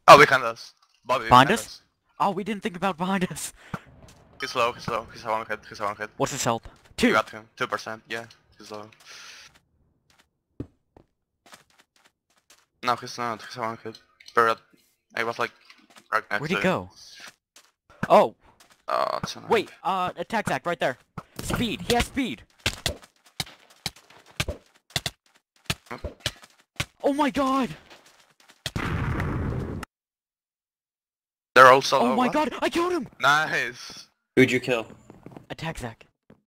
Oh, behind us. Bobby, Behind us? Oh, we didn't think about behind us. He's low, he's low. He's a one hit, he's a one hit. What's his health? You 2. got him. 2%, yeah. He's low. No, he's not. He's a one hit. But I was like right next Where'd to he him. go? Oh, Oh, it's annoying. wait, attack Zach, right there. Speed, he has speed. Oh my god! They're also Oh low. my What? god, I killed him! Nice. Who'd you kill? Attack Zach.